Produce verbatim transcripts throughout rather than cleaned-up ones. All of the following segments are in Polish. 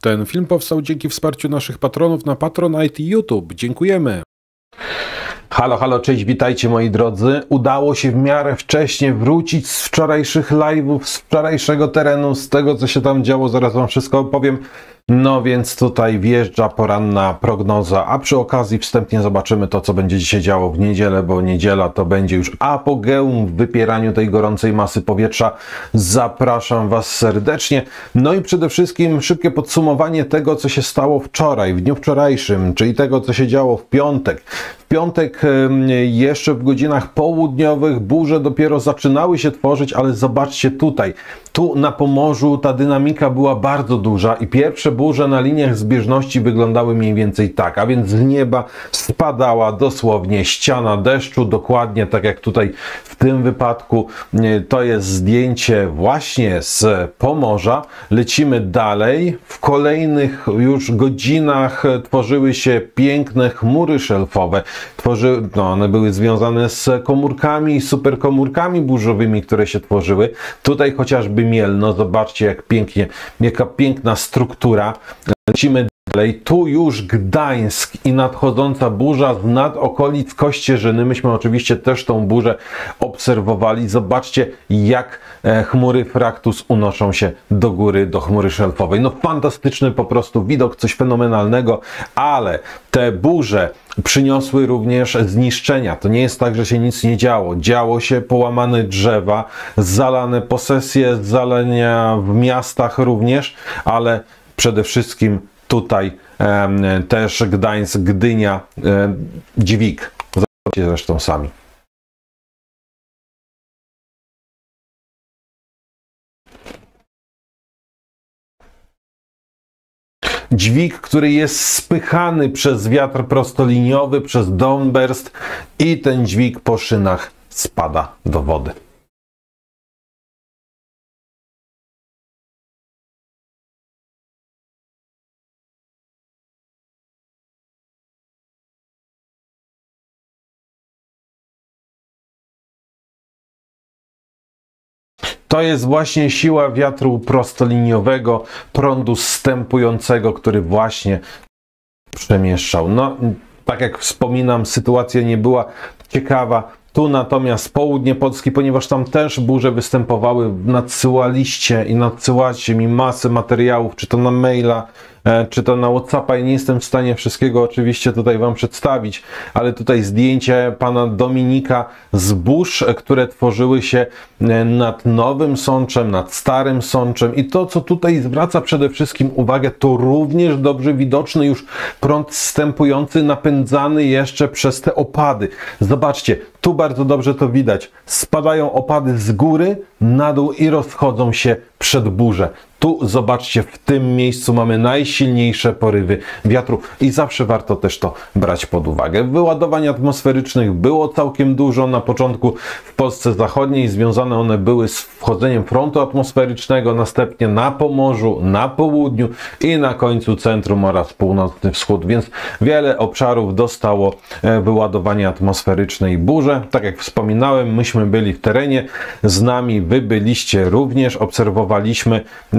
Ten film powstał dzięki wsparciu naszych patronów na Patronite i YouTube. Dziękujemy. Halo, halo, cześć, witajcie moi drodzy. Udało się w miarę wcześnie wrócić z wczorajszych live'ów, z wczorajszego terenu, z tego co się tam działo, zaraz wam wszystko opowiem. No więc tutaj wjeżdża poranna prognoza, a przy okazji wstępnie zobaczymy to, co będzie dzisiaj działo w niedzielę, bo niedziela to będzie już apogeum w wypieraniu tej gorącej masy powietrza. Zapraszam was serdecznie. No i przede wszystkim szybkie podsumowanie tego, co się stało wczoraj, w dniu wczorajszym, czyli tego, co się działo w piątek. W piątek jeszcze w godzinach południowych burze dopiero zaczynały się tworzyć, ale zobaczcie tutaj, tu na Pomorzu ta dynamika była bardzo duża i pierwsze burze na liniach zbieżności wyglądały mniej więcej tak, a więc z nieba spadała dosłownie ściana deszczu, dokładnie tak jak tutaj w tym wypadku. To jest zdjęcie właśnie z Pomorza. Lecimy dalej. W kolejnych już godzinach tworzyły się piękne chmury szelfowe. Tworzy, no one były związane z komórkami, superkomórkami burzowymi, które się tworzyły. Tutaj chociażby Mielno, zobaczcie jak pięknie, jaka piękna struktura. Lecimy dalej. Tu już Gdańsk i nadchodząca burza z nad okolic Kościerzyny. Myśmy oczywiście też tą burzę obserwowali. Zobaczcie jak chmury Fraktus unoszą się do góry, do chmury szelfowej. No fantastyczny po prostu widok, coś fenomenalnego, ale te burze przyniosły również zniszczenia. To nie jest tak, że się nic nie działo. Działo się, połamane drzewa, zalane posesje, zalania w miastach również, ale przede wszystkim tutaj e, też Gdańsk, Gdynia, e, Dźwig. Zobaczcie zresztą sami. Dźwig, który jest spychany przez wiatr prostoliniowy, przez downburst i ten dźwig po szynach spada do wody. To jest właśnie siła wiatru prostoliniowego, prądu zstępującego, który właśnie przemieszczał. No, tak jak wspominam, sytuacja nie była ciekawa. Tu natomiast południe Polski, ponieważ tam też burze występowały, nadsyłaliście i nadsyłacie mi masę materiałów, czy to na maila, czy to na WhatsAppa i nie jestem w stanie wszystkiego oczywiście tutaj wam przedstawić, ale tutaj zdjęcie pana Dominika z burz, które tworzyły się nad Nowym Sączem, nad Starym Sączem i to, co tutaj zwraca przede wszystkim uwagę, to również dobrze widoczny już prąd zstępujący, napędzany jeszcze przez te opady. Zobaczcie, tu bardzo dobrze to widać. Spadają opady z góry na dół i rozchodzą się przed burzę. Tu zobaczcie, w tym miejscu mamy najsilniejsze porywy wiatru i zawsze warto też to brać pod uwagę. Wyładowań atmosferycznych było całkiem dużo. Na początku w Polsce Zachodniej związane one były z wchodzeniem frontu atmosferycznego, następnie na Pomorzu, na południu i na końcu centrum oraz północny wschód, więc wiele obszarów dostało wyładowanie atmosferyczne i burze. Tak jak wspominałem, myśmy byli w terenie, z nami wy byliście również, obserwowaliśmy.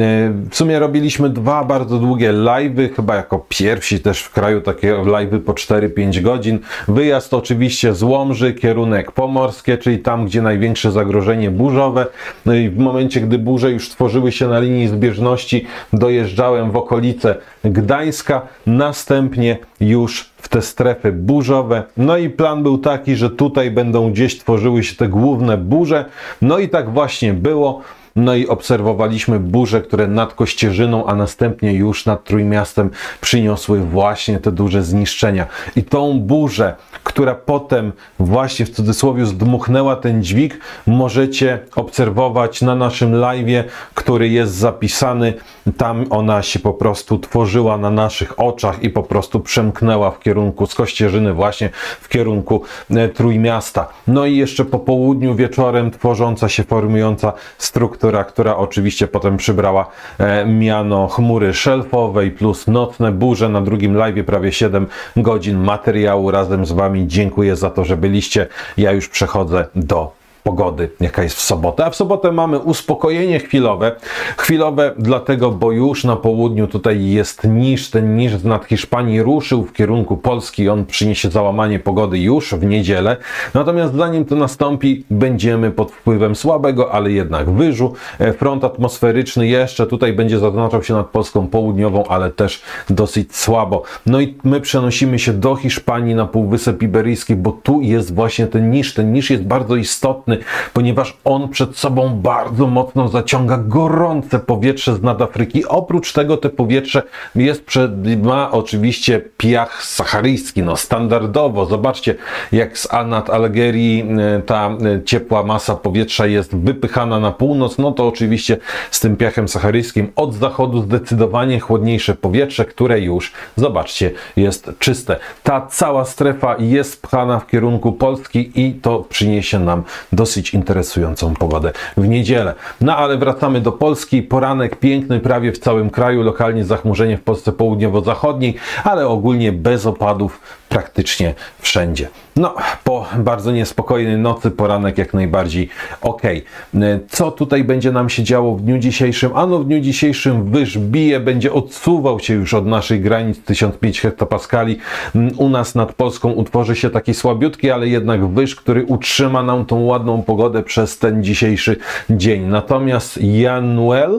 W sumie robiliśmy dwa bardzo długie live'y, chyba jako pierwsi też w kraju takie live'y po cztery pięć godzin. Wyjazd oczywiście z Łomży, kierunek pomorskie, czyli tam, gdzie największe zagrożenie burzowe. No i w momencie, gdy burze już tworzyły się na linii zbieżności, dojeżdżałem w okolice Gdańska, następnie już w te strefy burzowe. No i plan był taki, że tutaj będą gdzieś tworzyły się te główne burze. No i tak właśnie było. No i obserwowaliśmy burze, które nad Kościerzyną, a następnie już nad Trójmiastem przyniosły właśnie te duże zniszczenia. I tą burzę, która potem właśnie w cudzysłowie zdmuchnęła ten dźwig, możecie obserwować na naszym live'ie, który jest zapisany. Tam ona się po prostu tworzyła na naszych oczach i po prostu przemknęła w kierunku z Kościerzyny właśnie w kierunku Trójmiasta. No i jeszcze po południu, wieczorem tworząca się, formująca struktura, która oczywiście potem przybrała e, miano chmury szelfowej plus nocne burze. Na drugim live'ie prawie siedem godzin materiału razem z wami. Dziękuję za to, że byliście. Ja już przechodzę do pogody, jaka jest w sobotę. A w sobotę mamy uspokojenie chwilowe. Chwilowe dlatego, bo już na południu tutaj jest niż, ten niż z nad Hiszpanii ruszył w kierunku Polski. On przyniesie załamanie pogody już w niedzielę. Natomiast zanim to nastąpi, będziemy pod wpływem słabego, ale jednak wyżu. Front atmosferyczny jeszcze tutaj będzie zaznaczał się nad Polską południową, ale też dosyć słabo. No i my przenosimy się do Hiszpanii na Półwysep Iberyjski, bo tu jest właśnie ten niż. Ten niż jest bardzo istotny, ponieważ on przed sobą bardzo mocno zaciąga gorące powietrze z nad Afryki. Oprócz tego to powietrze jest przed, ma oczywiście piach saharyjski, no standardowo. Zobaczcie, jak z nad Algierii ta ciepła masa powietrza jest wypychana na północ, no to oczywiście z tym piachem saharyjskim od zachodu zdecydowanie chłodniejsze powietrze, które już, zobaczcie, jest czyste. Ta cała strefa jest pchana w kierunku Polski i to przyniesie nam dosyć interesującą pogodę w niedzielę. No ale wracamy do Polski. Poranek piękny prawie w całym kraju, lokalnie zachmurzenie w Polsce południowo-zachodniej, ale ogólnie bez opadów praktycznie wszędzie. No, po bardzo niespokojnej nocy poranek jak najbardziej ok. Co tutaj będzie nam się działo w dniu dzisiejszym? Ano w dniu dzisiejszym wyż bije, będzie odsuwał się już od naszych granic tysiąc pięć hektopaskali. U nas nad Polską utworzy się taki słabiutki, ale jednak wyż, który utrzyma nam tą ładną pogodę przez ten dzisiejszy dzień. Natomiast Januel,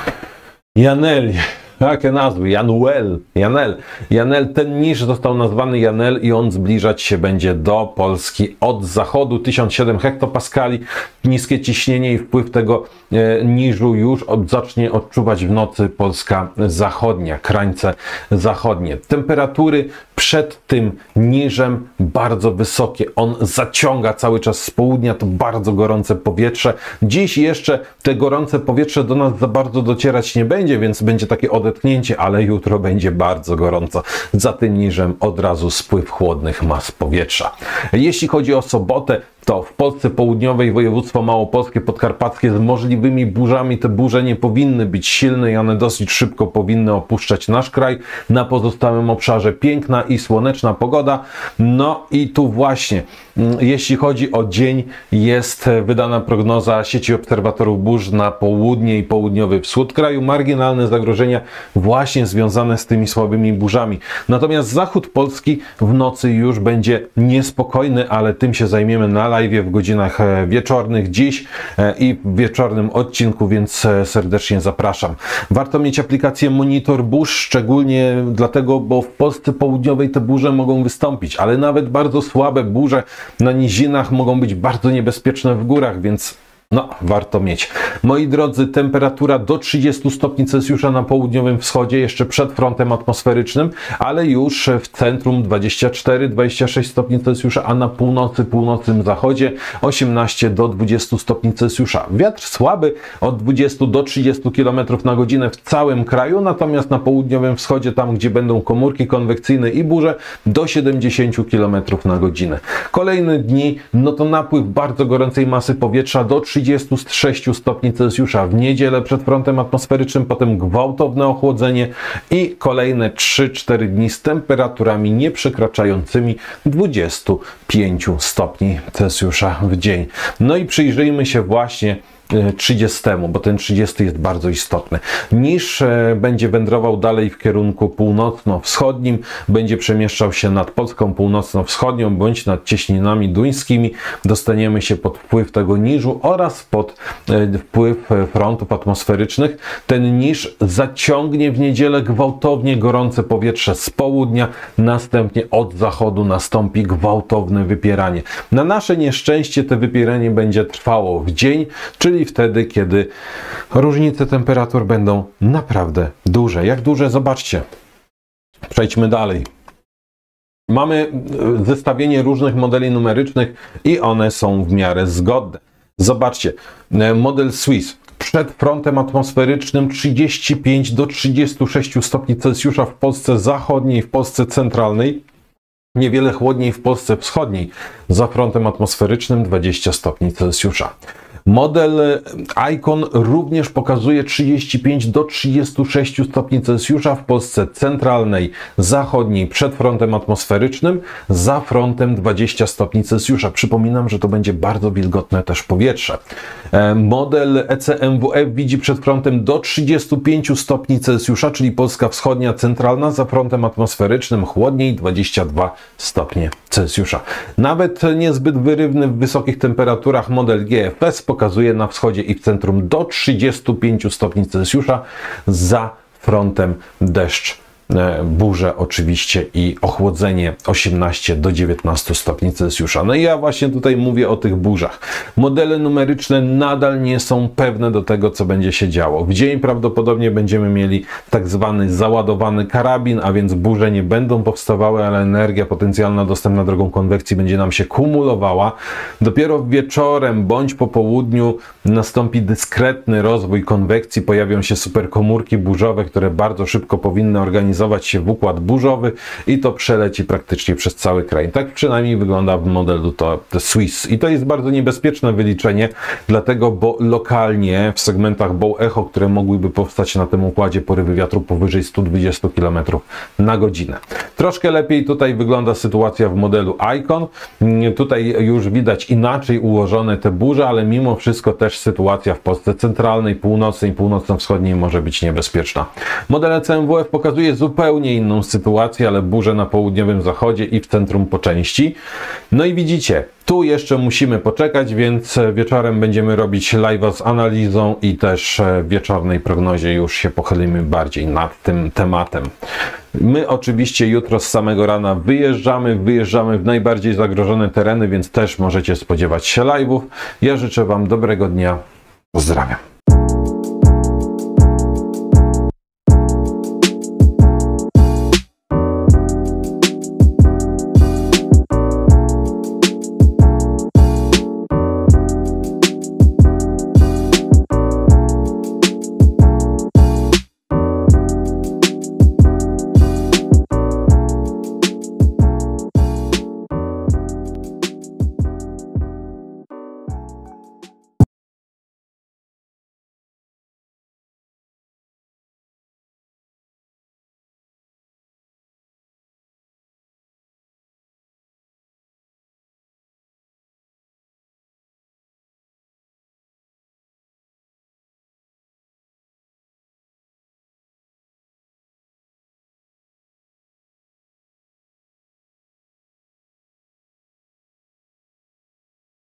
Janel, jakie nazwy? Januel, Janel. Janel, ten niż został nazwany Janel i on zbliżać się będzie do Polski od zachodu. tysiąc siedem hektopaskali. Niskie ciśnienie i wpływ tego e, niżu już od, zacznie odczuwać w nocy Polska zachodnia, krańce zachodnie. Temperatury przed tym niżem bardzo wysokie. On zaciąga cały czas z południa to bardzo gorące powietrze. Dziś jeszcze te gorące powietrze do nas za bardzo docierać nie będzie, więc będzie takie odetchnięcie, ale jutro będzie bardzo gorąco. Za tym niżem od razu spływ chłodnych mas powietrza. Jeśli chodzi o sobotę, to w Polsce południowej województwo małopolskie, podkarpackie z możliwymi burzami. Te burze nie powinny być silne i one dosyć szybko powinny opuszczać nasz kraj. Na pozostałym obszarze piękna i słoneczna pogoda. No i tu właśnie, jeśli chodzi o dzień, jest wydana prognoza sieci obserwatorów burz na południe i południowy wschód kraju. Marginalne zagrożenia właśnie związane z tymi słabymi burzami. Natomiast zachód Polski w nocy już będzie niespokojny, ale tym się zajmiemy na live w godzinach wieczornych dziś i w wieczornym odcinku, więc serdecznie zapraszam. Warto mieć aplikację Monitor Burz, szczególnie dlatego, bo w Polsce południowej te burze mogą wystąpić, ale nawet bardzo słabe burze na nizinach mogą być bardzo niebezpieczne w górach, więc no, warto mieć. Moi drodzy, temperatura do trzydziestu stopni Celsjusza na południowym wschodzie, jeszcze przed frontem atmosferycznym, ale już w centrum dwadzieścia cztery do dwudziestu sześciu stopni Celsjusza, a na północy, północnym zachodzie osiemnaście do dwudziestu stopni Celsjusza. Wiatr słaby od dwudziestu do trzydziestu kilometrów na godzinę w całym kraju, natomiast na południowym wschodzie, tam gdzie będą komórki konwekcyjne i burze, do siedemdziesięciu kilometrów na godzinę. Kolejne dni, no to napływ bardzo gorącej masy powietrza do trzydziestu sześciu stopni Celsjusza w niedzielę przed frontem atmosferycznym, potem gwałtowne ochłodzenie i kolejne trzy cztery dni z temperaturami nieprzekraczającymi dwudziestu pięciu stopni Celsjusza w dzień. No i przyjrzyjmy się właśnie trzydziestemu, bo ten trzydziesty jest bardzo istotny. Niż będzie wędrował dalej w kierunku północno-wschodnim, będzie przemieszczał się nad Polską północno-wschodnią bądź nad cieśninami duńskimi. Dostaniemy się pod wpływ tego niżu oraz pod wpływ frontów atmosferycznych. Ten niż zaciągnie w niedzielę gwałtownie gorące powietrze z południa, następnie od zachodu nastąpi gwałtowne wypieranie. Na nasze nieszczęście to wypieranie będzie trwało w dzień, czyli wtedy, kiedy różnice temperatur będą naprawdę duże. Jak duże? Zobaczcie. Przejdźmy dalej. Mamy zestawienie różnych modeli numerycznych i one są w miarę zgodne. Zobaczcie, model Swiss. Przed frontem atmosferycznym trzydzieści pięć do trzydziestu sześciu stopni Celsjusza w Polsce zachodniej, w Polsce centralnej. Niewiele chłodniej w Polsce wschodniej. Za frontem atmosferycznym dwadzieścia stopni Celsjusza. Model Icon również pokazuje trzydzieści pięć do trzydziestu sześciu stopni Celsjusza w Polsce centralnej, zachodniej przed frontem atmosferycznym, za frontem dwadzieścia stopni Celsjusza. Przypominam, że to będzie bardzo wilgotne też powietrze. Model E C M W F widzi przed frontem do trzydziestu pięciu stopni Celsjusza, czyli Polska wschodnia centralna, za frontem atmosferycznym chłodniej dwadzieścia dwa stopnie Celsjusza. Nawet niezbyt wyrywny w wysokich temperaturach model G F S pokazuje na wschodzie i w centrum do trzydziestu pięciu stopni Celsjusza, za frontem deszcz, burze oczywiście i ochłodzenie osiemnaście do dziewiętnastu stopni Celsjusza. No i ja właśnie tutaj mówię o tych burzach. Modele numeryczne nadal nie są pewne do tego, co będzie się działo. W dzień prawdopodobnie będziemy mieli tak zwany załadowany karabin, a więc burze nie będą powstawały, ale energia potencjalna dostępna drogą konwekcji będzie nam się kumulowała. Dopiero wieczorem bądź po południu nastąpi dyskretny rozwój konwekcji, pojawią się superkomórki burzowe, które bardzo szybko powinny organizować się w układ burzowy i to przeleci praktycznie przez cały kraj. Tak przynajmniej wygląda w modelu to, to Swiss. I to jest bardzo niebezpieczne wyliczenie, dlatego, bo lokalnie w segmentach Bow-Echo, które mogłyby powstać na tym układzie, porywy wiatru powyżej stu dwudziestu kilometrów na godzinę. Troszkę lepiej tutaj wygląda sytuacja w modelu Icon. Tutaj już widać inaczej ułożone te burze, ale mimo wszystko też sytuacja w Polsce centralnej, północnej, północno-wschodniej może być niebezpieczna. Model E C M W F pokazuje zupełnie inną sytuację, ale burze na południowym zachodzie i w centrum po części. No i widzicie, tu jeszcze musimy poczekać, więc wieczorem będziemy robić live'a z analizą i też w wieczornej prognozie już się pochylimy bardziej nad tym tematem. My oczywiście jutro z samego rana wyjeżdżamy, wyjeżdżamy w najbardziej zagrożone tereny, więc też możecie spodziewać się live'ów. Ja życzę Wam dobrego dnia. Pozdrawiam.